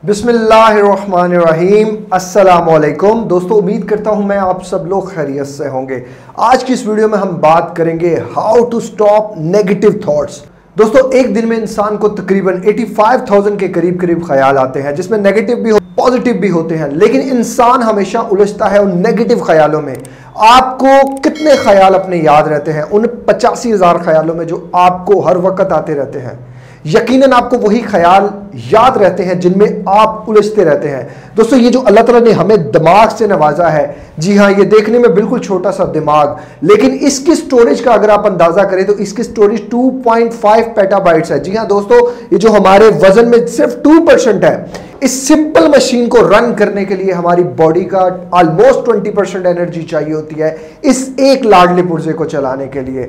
बिस्मिल्लाहिर्रहमानिर्रहीम। अस्सलामुअलैकुम दोस्तों, उम्मीद करता हूं मैं आप सब लोग खैरियत से होंगे। आज की इस वीडियो में हम बात करेंगे how to stop negative thoughts. दोस्तों, एक दिन में इंसान को तकरीबन 85,000 के करीब ख्याल आते हैं, जिसमें नेगेटिव भी पॉजिटिव भी होते हैं, लेकिन इंसान हमेशा उलझता है उन नेगेटिव ख्यालों में। आपको कितने ख्याल अपने याद रहते हैं उन 85,000 ख्यालों में जो आपको हर वक्त आते रहते हैं? यकीनन आपको वही ख्याल याद रहते हैं जिनमें आप उलझते रहते हैं। दोस्तों, ये जो अल्लाह ताला ने हमें दिमाग से नवाजा है, जी हाँ, ये देखने में बिल्कुल छोटा सा दिमाग, लेकिन इसकी स्टोरेज का अगर आप अंदाजा करें तो इसकी स्टोरेज 2.5 पेटाबाइट्स है। जी हाँ दोस्तों, ये जो हमारे वजन में सिर्फ 2% है। इस सिंपल मशीन को रन करने के लिए हमारी बॉडी का ऑलमोस्ट 20% एनर्जी चाहिए होती है इस एक लाडले पुर्जे को चलाने के लिए।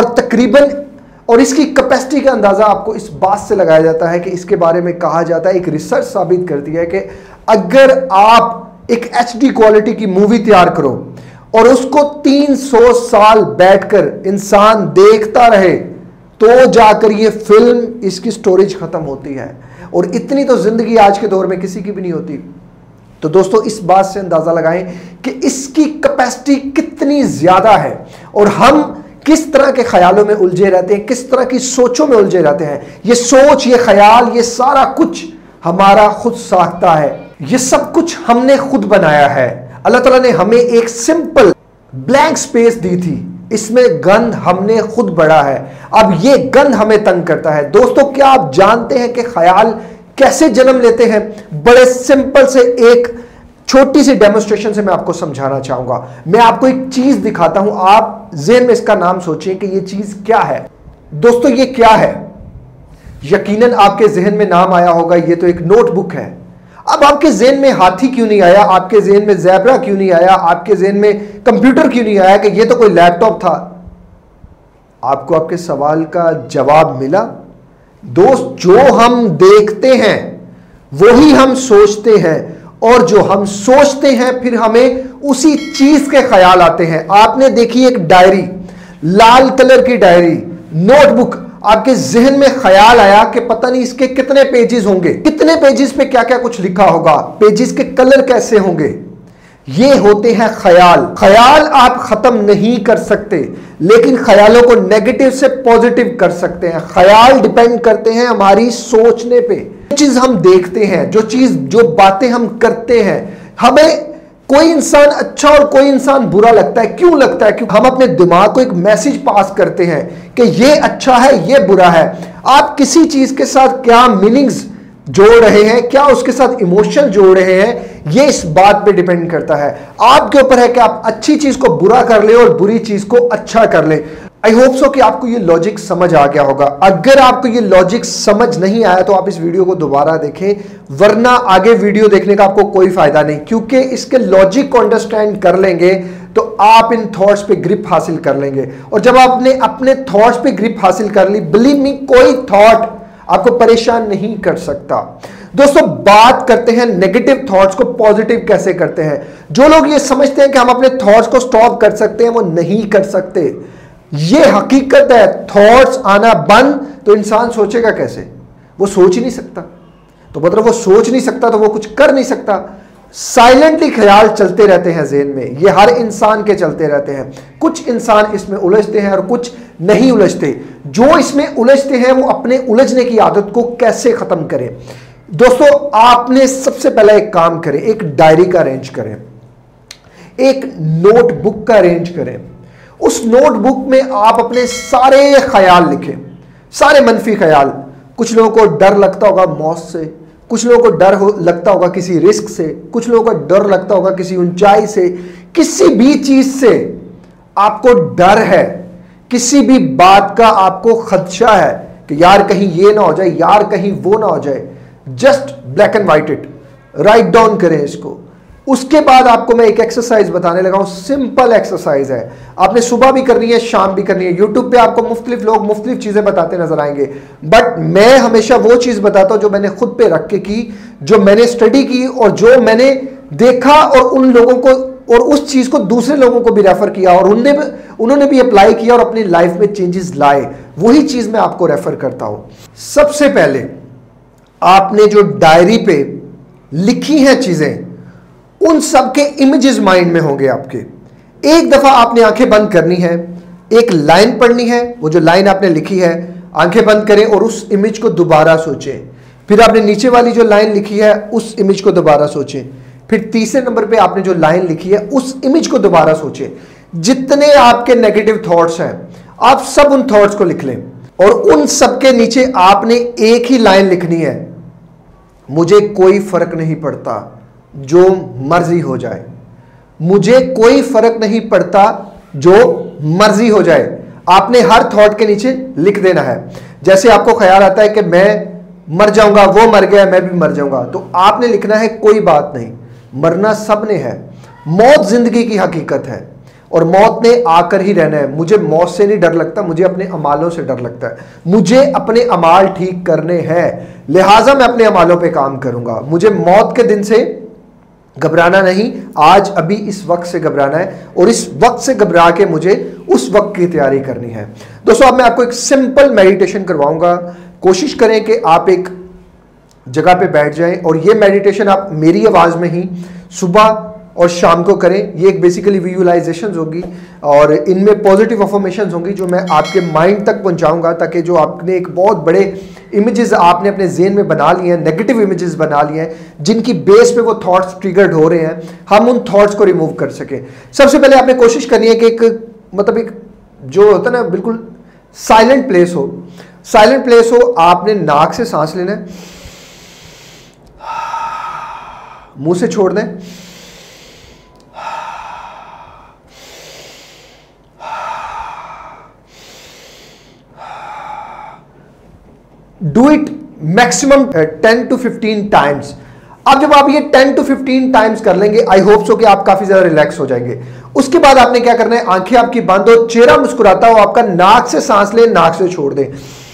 और इसकी कैपेसिटी का अंदाजा आपको इस बात से लगाया जाता है कि इसके बारे में कहा जाता है, एक रिसर्च साबित करती है कि अगर आप एक HD क्वालिटी की मूवी तैयार करो और उसको 300 साल बैठकर इंसान देखता रहे तो जाकर ये फिल्म इसकी स्टोरेज खत्म होती है। और इतनी तो जिंदगी आज के दौर में किसी की भी नहीं होती। तो दोस्तों, इस बात से अंदाजा लगाएं कि इसकी कैपेसिटी कितनी ज्यादा है और हम किस तरह के ख्यालों में उलझे रहते हैं, किस तरह की सोचों में उलझे रहते हैं। ये सोच, ये ख्याल, ये सारा कुछ हमारा खुद साख्ता है। ये सब कुछ हमने खुद बनाया है। अल्लाह ताला ने हमें एक सिंपल ब्लैंक स्पेस दी थी, इसमें गंद हमने खुद बढ़ा है। अब ये गंद हमें तंग करता है। दोस्तों, क्या आप जानते हैं कि ख्याल कैसे जन्म लेते हैं? बड़े सिंपल से एक छोटी सी डेमोन्स्ट्रेशन से मैं आपको समझाना चाहूंगा। मैं आपको एक चीज दिखाता हूं, आप ज़हन में इसका नाम सोचिए कि ये चीज क्या है। दोस्तों, ये क्या है? यकीनन आपके जहन में नाम आया होगा, ये तो एक नोटबुक है। अब आपके जहन में हाथी क्यों नहीं आया? आपके जहन में ज़ेब्रा क्यों नहीं आया? आपके जहन में कंप्यूटर क्यों नहीं आया कि ये तो कोई लैपटॉप था? आपको आपके सवाल का जवाब मिला? दोस्त, जो हम देखते हैं वही हम सोचते हैं, और जो हम सोचते हैं फिर हमें उसी चीज के ख्याल आते हैं। आपने देखी एक डायरी, लाल कलर की डायरी, नोटबुक, आपके जहन में ख्याल आया कि पता नहीं इसके कितने पेजेस होंगे, कितने पेजेस पे क्या क्या कुछ लिखा होगा, पेजेस के कलर कैसे होंगे। ये होते हैं ख्याल। ख्याल आप खत्म नहीं कर सकते, लेकिन ख्यालों को नेगेटिव से पॉजिटिव कर सकते हैं। ख्याल डिपेंड करते हैं हमारी सोचने पे। जो चीज हम देखते हैं, जो बातें हम करते हैं, हमें कोई इंसान अच्छा और कोई इंसान बुरा लगता है। क्यों लगता है? क्योंकि हम अपने दिमाग को एक मैसेज पास करते हैं कि ये अच्छा है, ये बुरा है। आप किसी चीज के साथ क्या मीनिंग्स जोड़ रहे हैं, क्या उसके साथ इमोशन जोड़ रहे हैं, ये इस बात पे डिपेंड करता है। आपके ऊपर है कि आप अच्छी चीज को बुरा कर ले और बुरी चीज को अच्छा कर ले। आई होप सो कि आपको ये लॉजिक समझ आ गया होगा। अगर आपको ये लॉजिक समझ नहीं आया तो आप इस वीडियो को दोबारा देखें, वरना आगे वीडियो देखने का आपको कोई फायदा नहीं, क्योंकि इसके लॉजिक को अंडरस्टैंड कर लेंगे तो आप इन थॉट्स पे ग्रिप हासिल कर लेंगे। और जब आपने अपने थॉट्स पे ग्रिप हासिल कर ली, बिलीव मी, कोई थॉट आपको परेशान नहीं कर सकता। दोस्तों, बात करते हैं नेगेटिव थॉट्स को पॉजिटिव कैसे करते हैं। जो लोग ये समझते हैं कि हम अपने थॉट्स को स्टॉप कर सकते हैं, वो नहीं कर सकते। ये हकीकत है। थॉट्स आना बंद तो इंसान सोचेगा कैसे? वो सोच ही नहीं सकता। तो मतलब वो सोच नहीं सकता तो वो कुछ कर नहीं सकता। साइलेंटली ख्याल चलते रहते हैं ज़हन में, ये हर इंसान के चलते रहते हैं। कुछ इंसान इसमें उलझते हैं और कुछ नहीं उलझते। जो इसमें उलझते हैं वो अपने उलझने की आदत को कैसे खत्म करें? दोस्तों, आपने सबसे पहले एक काम करें, एक डायरी का अरेंज करें, एक नोटबुक का अरेंज करें। उस नोटबुक में आप अपने सारे ख्याल लिखें, सारे मनफी ख्याल। कुछ लोगों को डर लगता होगा मौत से, कुछ लोगों को डर लगता होगा किसी रिस्क से, कुछ लोगों को डर लगता होगा किसी ऊंचाई से। किसी भी चीज से आपको डर है, किसी भी बात का आपको खदशा है कि यार कहीं ये ना हो जाए, यार कहीं वो ना हो जाए, just black and white it, right down करें इसको। उसके बाद आपको मैं एक एक्सरसाइज बताने लगा हूं, सिंपल एक्सरसाइज है। आपने सुबह भी करनी है, शाम भी करनी है। यूट्यूब पे आपको मुख्तलिफ लोग मुख्तलिफ चीजें बताते नजर आएंगे, बट मैं हमेशा वो चीज बताता हूं जो मैंने खुद पे रख के की, जो मैंने स्टडी की और जो मैंने देखा, और उन लोगों को और उस चीज को दूसरे लोगों को भी रेफर किया और उन्होंने भी अप्लाई किया और अपनी लाइफ में चेंजेस लाए। वही चीज मैं आपको रेफर करता हूं। सबसे पहले आपने जो डायरी पे लिखी हैं चीजें, उन सब के इमेजेस माइंड में होंगे आपके। एक दफा आपने आंखें बंद करनी है, एक लाइन पढ़नी है, वो जो लाइन आपने लिखी है आंखें बंद करें और उस इमेज को दोबारा सोचें। फिर आपने नीचे वाली जो लाइन लिखी है उस इमेज को दोबारा सोचें। फिर तीसरे नंबर पे आपने जो लाइन लिखी है उस इमेज को दोबारा सोचें। जितने आपके नेगेटिव थॉट्स हैं आप सब उन थॉट्स को लिख लें और उन सब के नीचे आपने एक ही लाइन लिखनी है, मुझे कोई फर्क नहीं पड़ता जो मर्जी हो जाए। मुझे कोई फर्क नहीं पड़ता जो मर्जी हो जाए। आपने हर थॉट के नीचे लिख देना है। जैसे आपको ख्याल आता है कि मैं मर जाऊंगा, वो मर गया, मैं भी मर जाऊंगा, तो आपने लिखना है कोई बात नहीं, मरना सबने है, मौत जिंदगी की हकीकत है और मौत ने आकर ही रहना है। मुझे मौत से नहीं डर लगता, मुझे अपने अमालों से डर लगता है। मुझे अपने अमाल ठीक करने हैं, लिहाजा मैं अपने अमालों पे काम करूंगा। मुझे मौत के दिन से घबराना नहीं, आज अभी इस वक्त से घबराना है और इस वक्त से घबरा के मुझे उस वक्त की तैयारी करनी है। दोस्तों अब मैं आपको एक सिंपल मेडिटेशन करवाऊंगा। कोशिश करें कि आप एक जगह पे बैठ जाएं और ये मेडिटेशन आप मेरी आवाज में ही सुबह और शाम को करें। ये एक बेसिकली विजुअलाइजेशंस होगी और इनमें पॉजिटिव अफर्मेशंस होंगी जो मैं आपके माइंड तक पहुंचाऊंगा, ताकि जो आपने एक बहुत बड़े इमेजेस आपने अपने ज़हन में बना लिए हैं, नेगेटिव इमेजेस बना लिए हैं, जिनकी बेस पे वो थॉट्स ट्रिगर्ड हो रहे हैं, हम उन थॉट्स को रिमूव कर सकें। सबसे पहले आपने कोशिश करनी है कि एक जो होता है ना बिल्कुल साइलेंट प्लेस हो, साइलेंट प्लेस हो। आपने नाक से सांस लेना है, मुंह से छोड़ दें। Do it maximum 10 to 15 times. अब जब आप ये 10 to 15 टाइम्स कर लेंगे, आई होप सो कि आप काफी ज्यादा रिलैक्स हो जाएंगे। उसके बाद आपने क्या करना है, आंखें आपकी बंद हो, चेहरा मुस्कुराता हो, आपका नाक से सांस लें, नाक से छोड़ दें।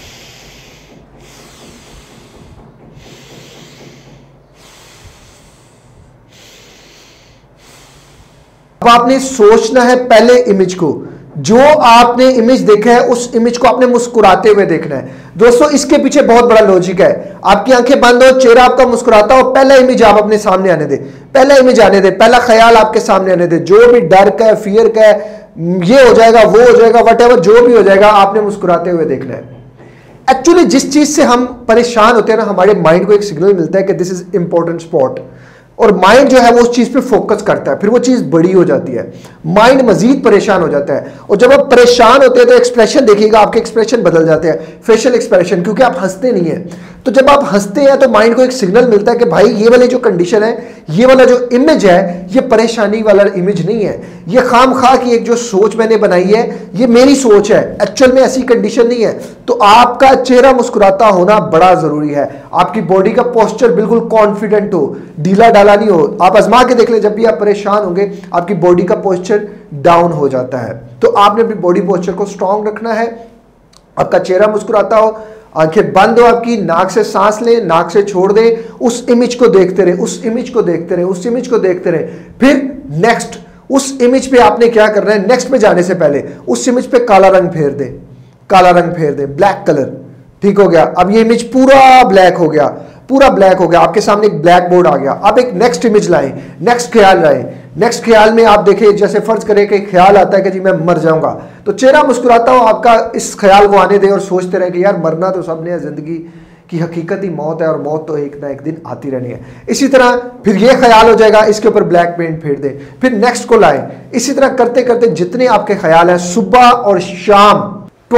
अब आपने सोचना है पहले इमेज को, जो आपने इमेज देखा है उस इमेज को आपने मुस्कुराते हुए देखना है। दोस्तों इसके पीछे बहुत बड़ा लॉजिक है। आपकी आंखें बंद हो, चेहरा आपका मुस्कुराता हो, पहला इमेज आप अपने सामने आने दे, पहला इमेज आने दे, पहला ख्याल आपके सामने आने दे। जो भी डर का है, फियर का है, ये हो जाएगा, वो हो जाएगा, वट जो भी हो जाएगा, आपने मुस्कुराते हुए देखना है। एक्चुअली जिस चीज से हम परेशान होते हैं ना, हमारे माइंड को एक सिग्नल मिलता है कि दिस इज इंपॉर्टेंट स्पॉट, और माइंड जो है वो उस चीज पे फोकस करता है, फिर वो चीज बड़ी हो जाती है, माइंड मजीद परेशान हो जाता है। और जब आप परेशान होते हैं तो एक्सप्रेशन देखिएगा, आपके एक्सप्रेशन बदल जाते हैं, फेशियल एक्सप्रेशन, क्योंकि आप हंसते नहीं है। तो जब आप हंसते हैं तो माइंड को एक सिग्नल मिलता है कि भाई ये वाली जो कंडीशन है, ये वाला जो इमेज है, ये परेशानी वाला इमेज नहीं है, ये खाम खा की एक जो सोच मैंने बनाई है, ये मेरी सोच है, एक्चुअल में ऐसी कंडीशन नहीं है। तो आपका चेहरा मुस्कुराता होना बड़ा जरूरी है, आपकी बॉडी का पोस्चर बिल्कुल कॉन्फिडेंट हो, ढीला डाला नहीं हो। आप आजमा के देख ले, जब भी आप परेशान होंगे आपकी बॉडी का पोस्चर डाउन हो जाता है। तो आपने अपनी बॉडी पोस्चर को स्ट्रांग रखना है, आपका चेहरा मुस्कुराता हो, आंखें बंद हो आपकी, नाक से सांस लें, नाक से छोड़ दें, उस इमेज को देखते रहे, उस इमेज को देखते रहे, उस इमेज को देखते रहे। फिर नेक्स्ट उस इमेज पे आपने क्या करना है, नेक्स्ट पे जाने से पहले उस इमेज पे काला रंग फेर दें, काला रंग फेर दें, ब्लैक कलर। ठीक हो गया। अब ये इमेज पूरा ब्लैक हो गया, पूरा ब्लैक हो गया, आपके सामने एक ब्लैक बोर्ड आ गया। अब एक नेक्स्ट इमेज लाएं, नेक्स्ट ख्याल लाएं। नेक्स्ट ख्याल में आप देखें, जैसे फर्ज करें कि ख्याल आता है कि जी मैं मर जाऊंगा, तो चेहरा मुस्कुराता हो, आपका इस ख्याल को आने दें और सोचते रहे कि यार मरना तो सबने है, जिंदगी की हकीकत ही मौत है और मौत तो एक ना एक दिन आती रहनी है। इसी तरह फिर ये ख्याल हो जाएगा, इसके ऊपर ब्लैक पेंट फेर दें, फिर नेक्स्ट को लाएं। इसी तरह करते करते जितने आपके ख्याल हैं, सुबह और शाम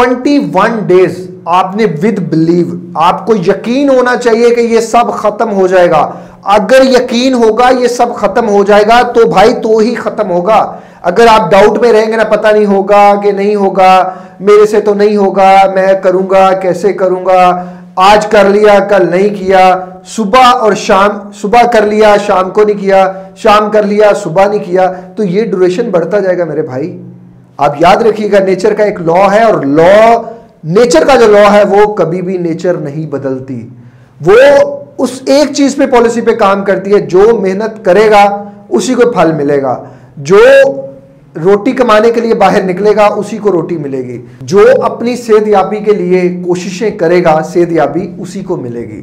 21 डेज आपने विद बिलीव, आपको यकीन होना चाहिए कि ये सब खत्म हो जाएगा। अगर यकीन होगा ये सब खत्म हो जाएगा तो भाई तो ही खत्म होगा। अगर आप डाउट में रहेंगे ना, पता नहीं होगा कि नहीं होगा, मेरे से तो नहीं होगा, मैं करूंगा कैसे करूंगा, आज कर लिया कल नहीं किया, सुबह और शाम, सुबह कर लिया शाम को नहीं किया, शाम कर लिया सुबह नहीं किया, तो ये ड्यूरेशन बढ़ता जाएगा मेरे भाई। आप याद रखिएगा, नेचर का एक लॉ है और लॉ, नेचर का जो लॉ है वो कभी भी नेचर नहीं बदलती। वो उस एक चीज पे, पॉलिसी पे काम करती है, जो मेहनत करेगा उसी को फल मिलेगा, जो रोटी कमाने के लिए बाहर निकलेगा उसी को रोटी मिलेगी, जो अपनी सेहतयाबी के लिए कोशिशें करेगा सेहतयाबी उसी को मिलेगी।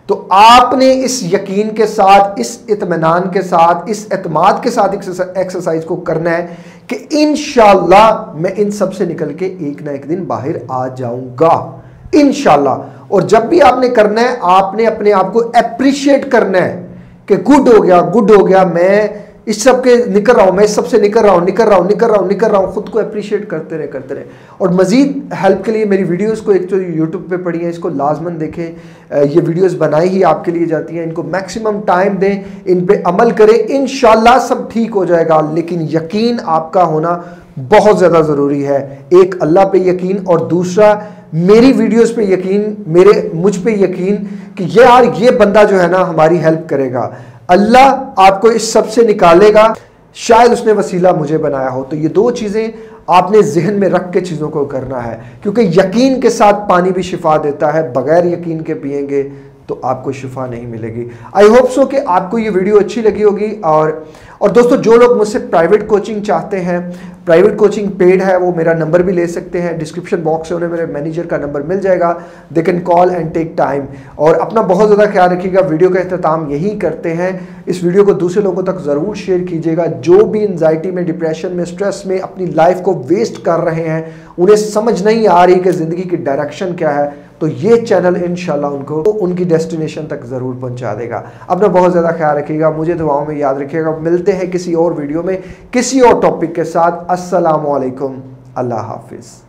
तो आपने इस यकीन के साथ, इस इत्मीनान के साथ, इस एतमाद के साथ एक्सरसाइज को करना है कि इंशाअल्लाह मैं इन सब से निकल के एक ना एक दिन बाहर आ जाऊंगा इंशाअल्लाह। और जब भी आपने करना है, आपने अपने आप को एप्रिशिएट करना है कि गुड हो गया, मैं इस सब के निकल रहा हूं, मैं इस सब से निकल रहा हूं। खुद को अप्रिशिएट करते रहे। और मजीद हेल्प के लिए मेरी वीडियोस को एक तो यूट्यूब पे पढ़िए, इसको लाजमन देखें। ये वीडियोस बनाई ही आपके लिए जाती हैं, इनको मैक्सिमम टाइम दें, इन पे अमल करें, इंशाल्लाह सब ठीक हो जाएगा। लेकिन यकीन आपका होना बहुत ज़्यादा ज़रूरी है। एक अल्लाह पे यकीन और दूसरा मेरी वीडियोस पे यकीन, मुझ पे यकीन कि ये बंदा जो है ना हमारी हेल्प करेगा। अल्लाह आपको इस सब से निकालेगा, शायद उसने वसीला मुझे बनाया हो। तो ये दो चीज़ें आपने जहन में रख के चीज़ों को करना है, क्योंकि यकीन के साथ पानी भी शिफा देता है, बगैर यकीन के पिएंगे तो आपको शिफा नहीं मिलेगी। आई होप सो कि आपको ये वीडियो अच्छी लगी होगी। और दोस्तों, जो लोग मुझसे प्राइवेट कोचिंग चाहते हैं, प्राइवेट कोचिंग पेड है, वो मेरा नंबर भी ले सकते हैं। डिस्क्रिप्शन बॉक्स से उन्हें मेरे मैनेजर का नंबर मिल जाएगा। They can call and take time. और अपना बहुत ज़्यादा ख्याल रखिएगा। वीडियो का इख्तिताम यही करते हैं। इस वीडियो को दूसरे लोगों तक ज़रूर शेयर कीजिएगा। जो भी एंजाइटी में, डिप्रेशन में, स्ट्रेस में अपनी लाइफ को वेस्ट कर रहे हैं, उन्हें समझ नहीं आ रही कि ज़िंदगी की डायरेक्शन क्या है, तो ये चैनल इंशाल्लाह उनको उनकी डेस्टिनेशन तक ज़रूर पहुंचा देगा। अपना बहुत ज़्यादा ख्याल रखिएगा, मुझे दुआओं में याद रखिएगा। मिलते हैं किसी और वीडियो में किसी और टॉपिक के साथ। अस्सलामु अलैकुम, अल्लाह हाफिज़।